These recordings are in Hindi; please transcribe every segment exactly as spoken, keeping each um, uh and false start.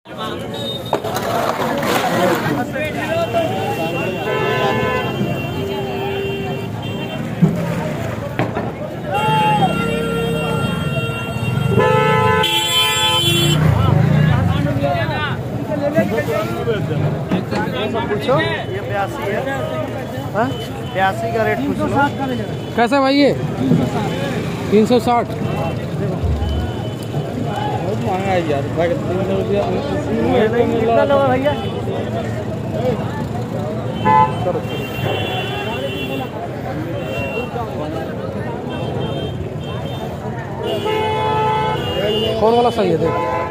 पूछो ये बयासी है, बयासी का रेट पूछ लो। कैसा भाई ये? तीन सौ साठ। बहुत महंगा है यार, तीन सौ रुपया कितना लगा भैया? कौन वाला सही है? देख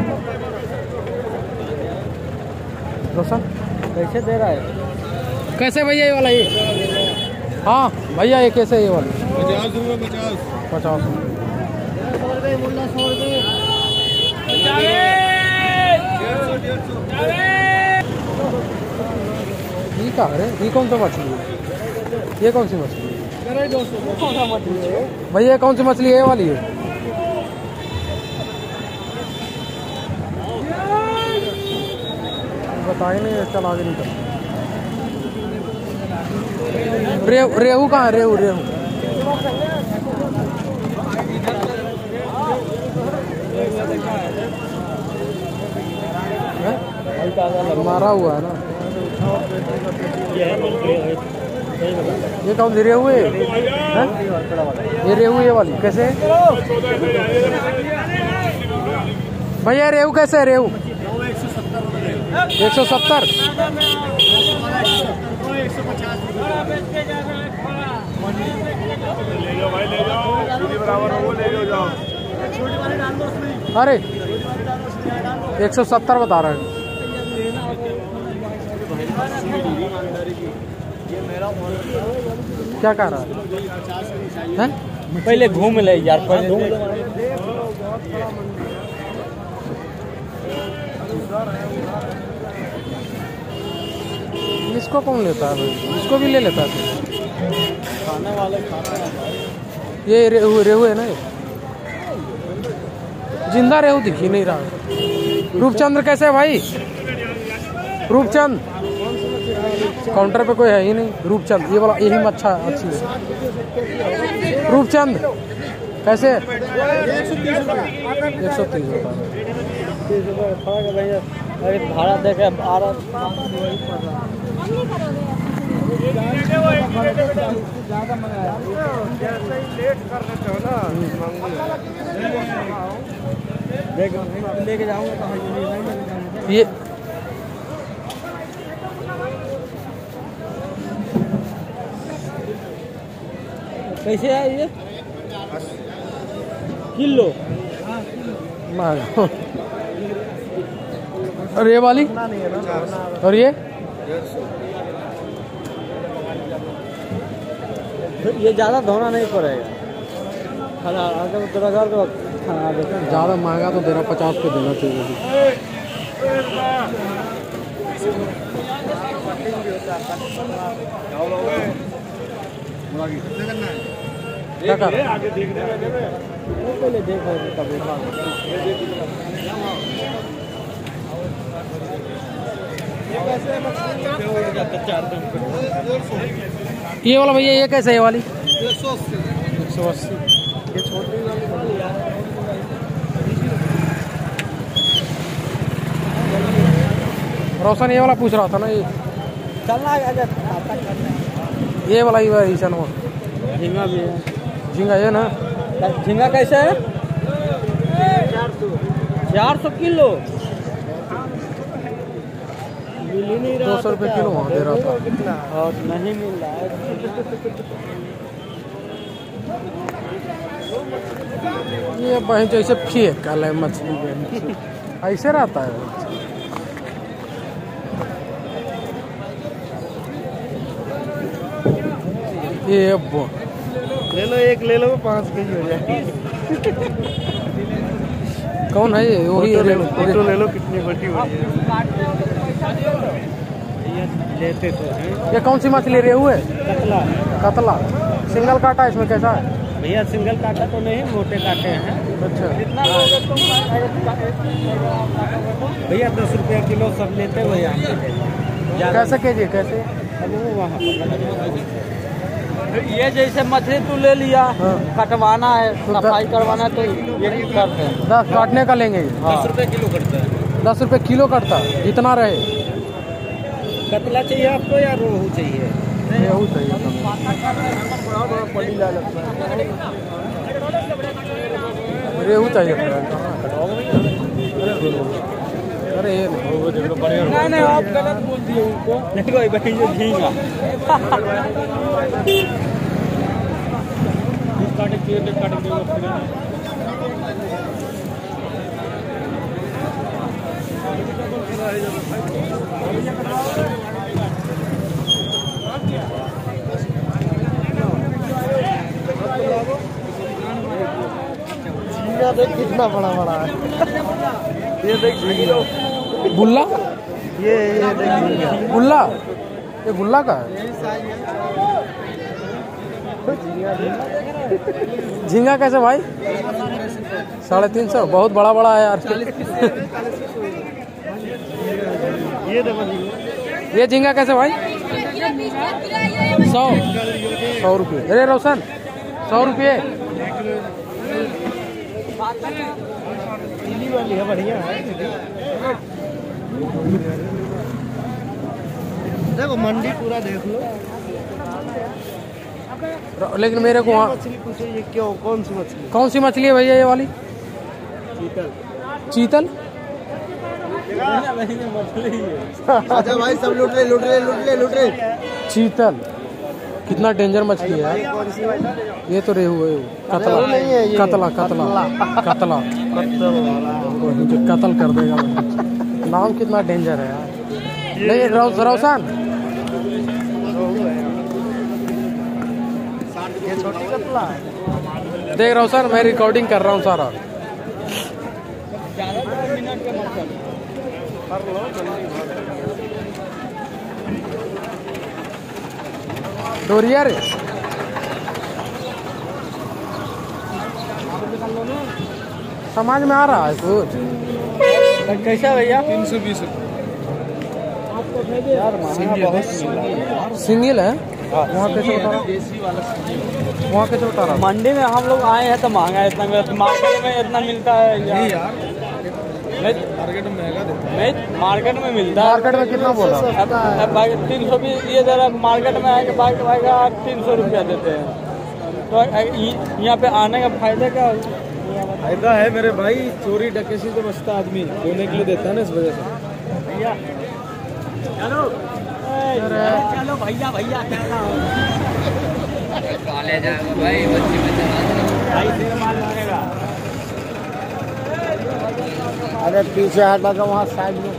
रोशन कैसे दे रहा है? कैसे भैया ये वाला? ये हाँ भैया ये कैसे ये वाला? पचास रुपये। पचास पचास सौ रुपये मुल्ला, सौ रुपये। ये क्या है? ये कौन सा मछली है? ये कौन सी मछली है भैया? ये कौन सी मछली है? ये वाली है? बताए नहीं, चल आगे निकल। रेहू रेहू कहाँ है? रेहू रेहू मारा हुआ है ना। ये कौन सी रेहू है? ये रेहू ये वाली कैसे? भैया रेहू कैसे है? रेहू एक सौ सत्तर। अरे एक सौ सत्तर बता रहे हैं। क्या कह रहा है? पहले घूम ले यार, पहले घूम। इसको कौन लेता है भाई? इसको भी ले लेता है। खाने वाले खाते हैं। ये रेहू रेहू है ना? ये जिंदा रेहू दिख ही नहीं रहा। रूपचंद्र कैसे है भाई? रूपचंद काउंटर पे कोई है ही नहीं। रूपचंद ये वाला, यही मच्छा अच्छी है। रूपचंद कैसे? एक सौ तीस रुपये। अरे भाड़ा देखे आ रहा ज़्यादा मंगाया। लेट कर देते हो ना, लेके जाऊँगा तो ये कैसे है ये? किलो महंगा। और ये वाली? और ये ये ज़्यादा धोना नहीं पड़ेगा। खाना अगर तेरा घर तो खाना देते हैं। ज़्यादा महंगा तो देना, पचास पे देना चाहिए। क्या कर रहा है? पहले देखो कभी। ये वाला भैया ये कैसे है? ये वाली एक सौ अस्सी। एक सौ अस्सी। ये छोटी वाली रोशन ये वाला पूछ रहा था ना। ये चलना ये वाला ही है। ईशान झींगा भी है। झींगा ये ना? झींगा कैसे है? चार सौ किलो। दो सौ रुपये किलो वहाँ दे रहा था। और नहीं मिल रहा है। ये बहन जैसे फेंक कल है मछली ऐसे रहता है। ये ले लो, एक ले लो, पाँच के जी हो जाएगी। कौन है ये? वही ले लो, फोटो ले लो कितनी बड़ी हो रही है। लेते तो हैं। ये कौन सी मछली? रेहू है? कतला। कतला सिंगल काटा इसमें कैसा है? भैया सिंगल काटा तो नहीं, मोटे काटे हैं। अच्छा कितना लोगे तुम? भैया दस रुपये किलो सब लेते हुए यहाँ पे। कैसे के जी कैसे? अब वो वहाँ ये जैसे मछली तू ले लिया, हाँ। कटवाना है, तो सफाई करवाना है तो ये करते हैं। दस काटने का लेंगे ये? दस रुपये किलो करता है। दस रुपए किलो कटता जितना रहे। कतला चाहिए आपको या रोहू चाहिए? रेहू चाहिए। रेहू चाहिए। अरे ये नहीं नहीं आप गलत बोल दिए उनको। नहीं भाई भाई जो झींगा देख कितना बड़ा बड़ा है। ये देख बुल्ला, ये ये देख बुल्ला, ये बुल्ला का है। झींगा कैसे भाई? साढ़े तीन सौ बहुत बड़ा बड़ा है यार। ये ये झींगा कैसे भाई? सौ सौ रुपये। अरे रोशन सौ रुपये। वाली है, बढ़िया है। देखो मंडी पूरा देख लो। लेकिन मेरे को वहाँ मछली पूछो, ये क्यों, कौन सी मछली? कौन सी मछली है भैया ये वाली? चीतल। चीतल? अच्छा भाई सब लूट ले लूट ले लूट ले लूट ले। चीतल कितना डेंजर मछली है। ये तो रेहू है, कतला नहीं है ये। कतला कतला कतला वही जो कतल कर देगा। नाम कितना डेंजर है यार। नहीं रोशन ये छोटी कतला है। देख रोशन मैं रिकॉर्डिंग कर रहा हूँ सारा। डोरिया रे समझ में आ रहा है कुछ? कैसा भैया? तीन सौ बीस यार महंगा बहुत सिंगल है। वहाँ कैसे उतारा? वहाँ कैसे उतारा? मंडी में हम लोग आए हैं तो महंगा इतना मिलता, मार्केट में इतना मिलता है यार। मार्केट में महंगा देता नहीं मार्केट में मिलता है। मार्केट में कितना बोला? तीन सौ भी ये जरा मार्केट में आएगा बाइक भाईगा तीन सौ रुपया देते हैं। तो यहाँ पे आने का फायदा क्या? फायदा है मेरे भाई, चोरी डकैती से बचता आदमी, सोने के लिए देता है ना, इस वजह से। भैया चलो चलो भैया भैया कॉलेज जाएगा भाई, बच्चे में चला भाई से माल मारेगा। अरे पीछे हटा के वहाँ साइड में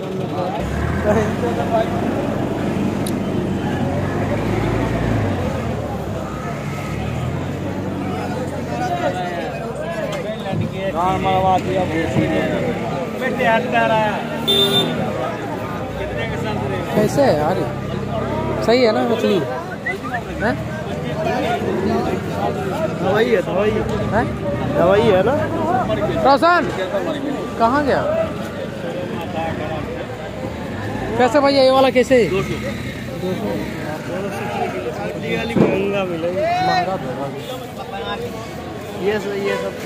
गाँव मरवा दिया बेटे हटता रहा। कितने के साथ कैसे है यार? सही है ना मछली? हैं? दवाई है दवाई हैं? दवाई है ना। रोशन कहाँ गया? कैसे भैया ये वाला कैसे? दो सौ महंगा मिलेगा। महंगा तो है। ये सब ये सब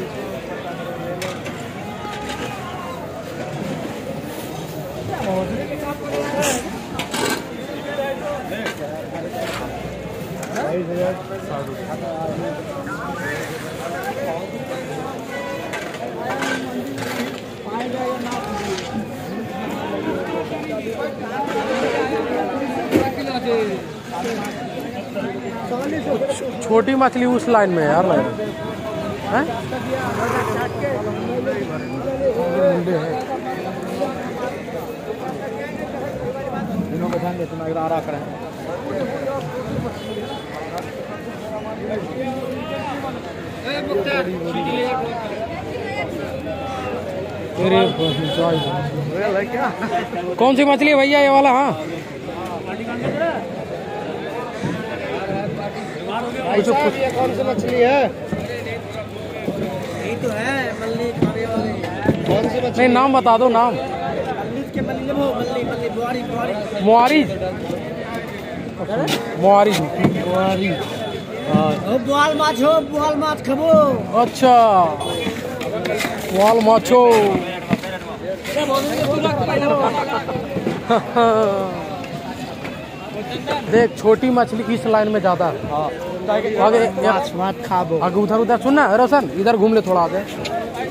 छोटी मछली उस लाइन में है यार, लग रहा है। दिनों को ध्यान दे, तुम अगर आ रहा करें कौन सी मछली है भैया ये वाला? हाँ ये कौन सी मछली है? तो है मल्ली खाने वाले। कौन सी नहीं नाम बता दो नाम। मल्ली के मल्ली वो मल्ली मल्ली बुआरी बुआरी मुआरी मुआरी मुआरी ओ बुआल माछ हो बुआल माछ खबो। अच्छा वाल माछो। देख छोटी मछली इस लाइन में ज्यादा है। आगे माछ माछ खाबो। आगे उधर उधर सुनना रोशन इधर घूम ले थोड़ा आगे।